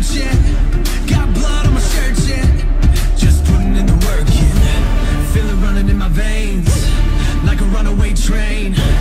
hurt yet. Got blood on my shirt yet. Just putting in the work in. Feel it running in my veins like a runaway train.